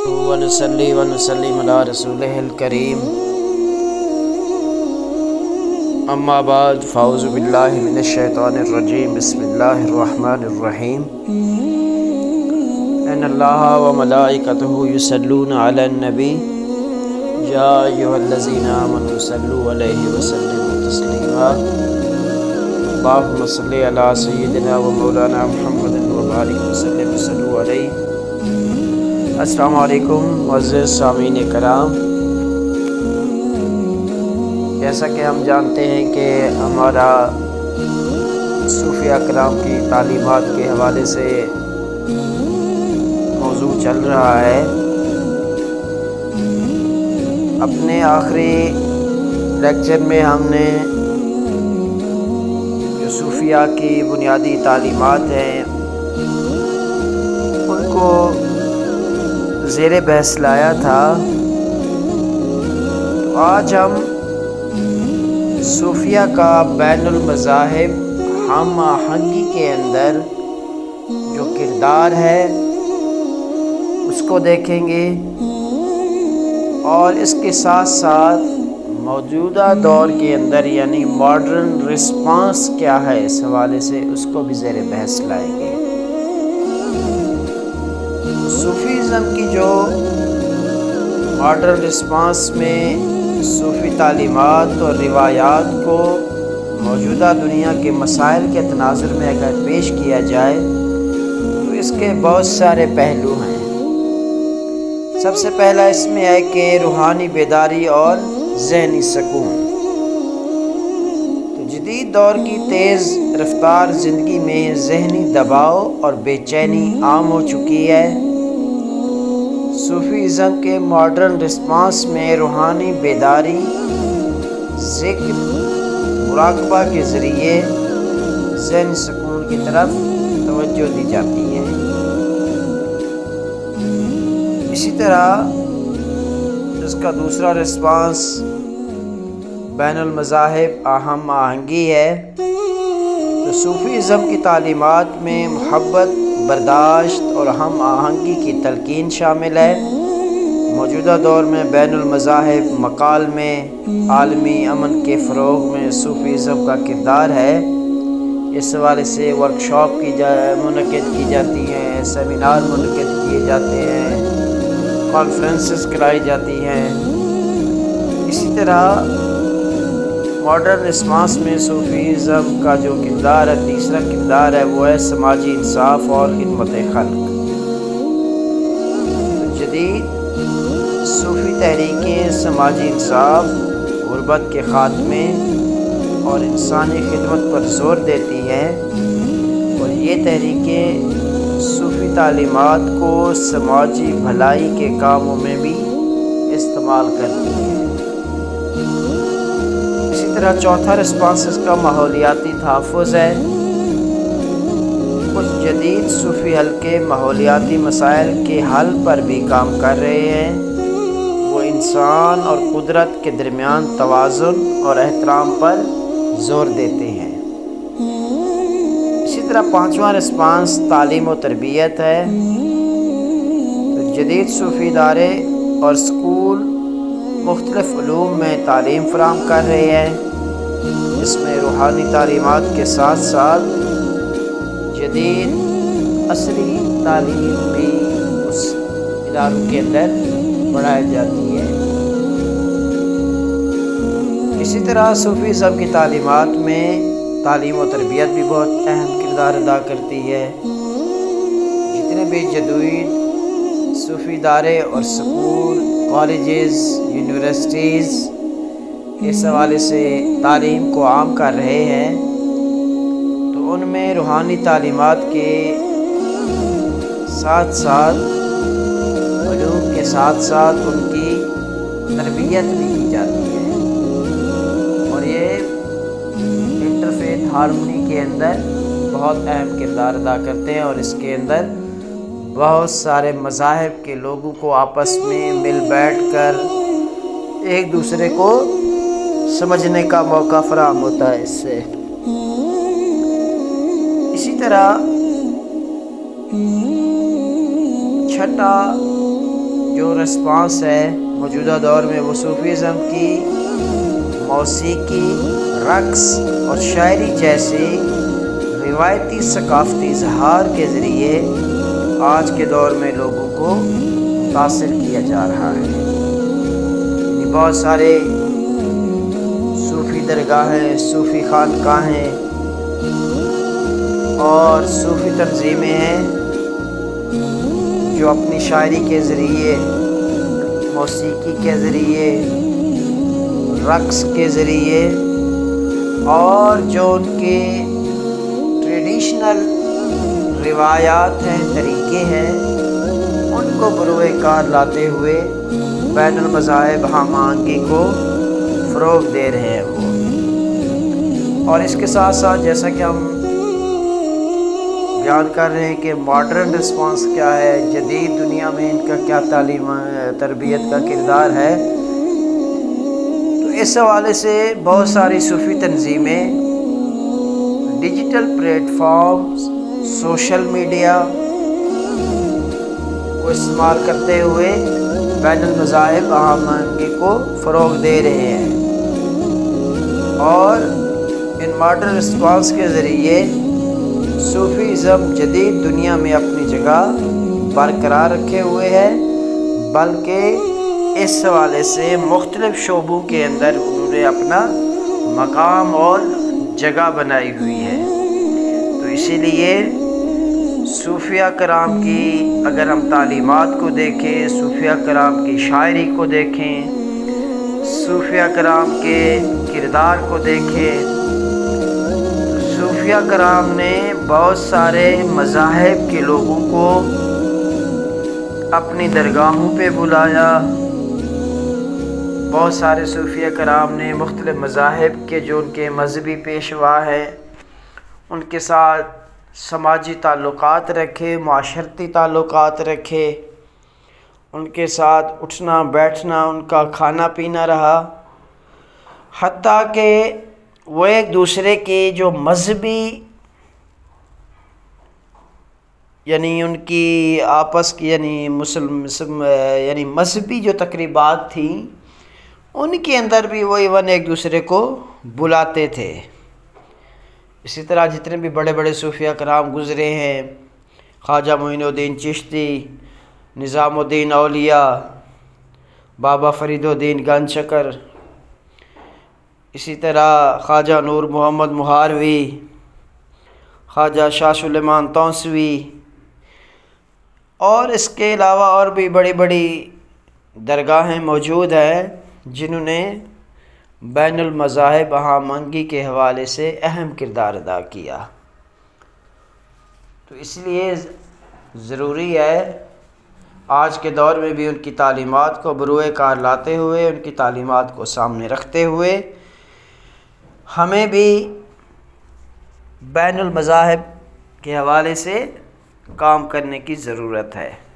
वनुसल्ली वनुसल्लिम अला रसूलिहिल करीम अम्मा बाद फ़ाऊज़ु बिल्लाहि मिनश शैतानिर रजीम बिस्मिल्लाहिर रहमानिर रहीम इन्नल्लाहा व मलाइकतहु युसल्लूना अलन नबी या अय्युहल्लज़ीना आमनू सल्लू अलैहि व सल्लिमू तस्लीमा अल्लाहुम्मा सल्लि अला सय्यिदिना व मौलाना मुहम्मदिन व बारिक वसल्लिम सल्लू अलैहि। अस्सलामु अलैकुम मुअज़्ज़िज़ सामीन कराम, जैसा कि हम जानते हैं कि हमारा सूफिया कराम की तालीमात के हवाले से मौजू चल रहा है। अपने आखिरी लेक्चर में हमने जो सूफिया की बुनियादी तालीमात हैं उनको ज़ेरे बहस लाया था। तो आज हम सूफिया का बैनुल मज़ाहिब हम आहंगी के अंदर जो किरदार है उसको देखेंगे और इसके साथ साथ मौजूदा दौर के अंदर यानी मॉडर्न रिस्पांस क्या है इस हवाले से उसको भी ज़ेरे बहस लाएंगे। सूफीज़म की जो मॉडर्न रिस्पांस में सूफ़ी तालीमात और रिवायात को मौजूदा दुनिया के मसाइल के तनाज़ुर में अगर पेश किया जाए तो इसके बहुत सारे पहलू हैं। सबसे पहला इसमें है कि रूहानी बेदारी और ज़हनी सुकून। तो जदीद दौर की तेज़ रफ्तार ज़िंदगी में ज़हनी दबाव और बेचैनी आम हो चुकी है। सूफीज़म के मॉडर्न रिस्पांस में रूहानी बेदारी, ज़िक्र, मुराक़बा के ज़रिए ज़हनी सुकून की तरफ तवज्जो दी जाती है। इसी तरह इसका दूसरा रिस्पांस बैनुल मज़ाहिब हम आहंगी है। तो सूफीज़म की तालीमात में मुहब्बत, बर्दाश्त और हम आहंगी की तलकीन शामिल है। मौजूदा दौर में बैनुल मज़ाहिब मकाल में आलमी अमन के फ़रोग़ में सूफीज़म का किरदार है। इस हवाले से वर्कशॉप मुनक़िद की जाती हैं, सेमिनार मुनक़िद किए जाते हैं, कॉन्फ्रेंसेस कराई जाती हैं। इसी तरह मॉडर्न रिस्पांस में सूफीज़म का जो किरदार है, तीसरा किरदार है, वो है समाजी इंसाफ और खिदमत खल्क़। तो जदीद सूफ़ी तहरीकें समाजी इंसाफ, गुरबत के ख़ात्मे और इंसानी खिदमत पर ज़ोर देती हैं और ये तहरीकें सूफ़ी तालीमात को समाजी भलाई के कामों में भी इस्तेमाल करती हैं। इसी तरह चौथा रिस्पांस इसका माहौलियाती तहफ़्फ़ुज़ है। कुछ जदीद सूफ़ी हल्के माहौलियाती मसाइल के हल पर भी काम कर रहे हैं। वो इंसान और कुदरत के दरमियान तवाज़ुन और एहतराम पर ज़ोर देते हैं। इसी तरह पाँचवां रिस्पांस तालीम और तरबियत है। तो जदीद सूफ़ी इदारे और स्कूल मुख्तलिफ़ उलूम में तालीम फ़राहम कर रहे हैं। इसमें रूहानी तालीमात के साथ साथ जदीद असली तालीम भी उस इदारों के अंदर पढ़ाई जाती है। इसी तरह सूफीज़म की तालीमात में तालीम और तरबियत भी बहुत अहम किरदार अदा करती है। जितने भी जदीद सूफ़ी इदारे और स्कूल, कॉलेजेस, यूनिवर्सिटीज़ इस हवाले से तालीम को आम कर रहे हैं तो उनमें रूहानी तालीमात के साथ साथ उलूम के साथ साथ उनकी तरबियत भी की जाती है और ये इंटरफेथ हार्मनी के अंदर बहुत अहम किरदार अदा करते हैं और इसके अंदर बहुत सारे मज़ाहिब के लोगों को आपस में मिल बैठ कर एक दूसरे को समझने का मौका फराहम होता है इससे। इसी तरह छठा जो رسپانس ہے موجودہ دور میں وہ صوفیزم کی موسیقی، رقص اور شاعری جیسے روایتی ثقافتی اظہار کے ذریعے آج کے دور میں لوگوں کو متاثر کیا جا رہا ہے۔ یعنی بہت سارے صوفی درگاہیں، صوفی خانقاہیں اور صوفی تنظیمیں ہیں جو اپنی شاعری کے ذریعے، موسیقی کے ذریعے، رقص کے ذریعے اور جو ان کے ٹریڈیشنل روایات ہیں، طریقے ہیں، ان کو بروئے کار لاتے ہوئے بین المذاہب ہم آہنگی کو فروغ دے رہے ہیں وہ۔ اور اس کے ساتھ ساتھ جیسا کہ ہم بیان کر رہے ہیں کہ ماڈرن رسپانس کیا ہے، جدید دنیا میں ان کا کیا تعلیم تربیت کا کردار ہے، تو اس حوالے سے بہت ساری صوفی تنظیمیں digital platforms, social media کو استعمال کرتے ہوئے بین المذاہب ہم آہنگی کو فروغ دے رہے ہیں، اور ان ماڈرن رسپانس کے ذریعے صوفیزم جدید دنیا میں اپنی جگہ برقرار رکھے ہوئے ہے، بلکہ اس حوالے سے مختلف شعبوں کے اندر انہوں نے اپنا مقام اور جگہ بنائی ہوئی ہے۔ تو اسی لیے صوفیہ کرام کی اگر ہم تعلیمات کو دیکھیں، صوفیہ کرام کی شاعری کو دیکھیں، صوفیہ کرام کے کردار کو دیکھیں، صوفیہ کرام نے بہت سارے مذاہب کے لوگوں کو اپنی درگاہوں پہ بلایا۔ بہت سارے صوفیہ کرام نے مختلف مذاہب کے جو ان کے مذہبی پیشوا ہیں ان کے ساتھ سماجی تعلقات رکھے، معاشرتی تعلقات رکھے، ان کے ساتھ اٹھنا بیٹھنا، ان کا کھانا پینا رہا، حتیٰ کہ وہ ایک دوسرے کی جو مذہبی یعنی ان کی آپس کی یعنی مذہبی جو تقریبات تھیں ان کے اندر بھی وہ ایون ایک دوسرے کو بلاتے تھے۔ اسی طرح جتنے بھی بڑے بڑے صوفیہ کرام گزرے ہیں، خواجہ معین الدین چشتی، نظام الدین اولیاء، بابا فرید الدین گنج شکر، اسی طرح خواجہ نور محمد مہاروی، خواجہ شاہ سلیمان تونسوی، اور اس کے علاوہ اور بھی بڑی بڑی درگاہیں موجود ہیں جنہوں نے بین المذاہب ہم آہنگی کے حوالے سے اہم کردار ادا کیا۔ تو اس لیے ضروری ہے آج کے دور میں بھی ان کی تعلیمات کو بروئے کار لاتے ہوئے، ان کی تعلیمات کو سامنے رکھتے ہوئے ہمیں بھی بین المذاہب کے حوالے سے کام کرنے کی ضرورت ہے۔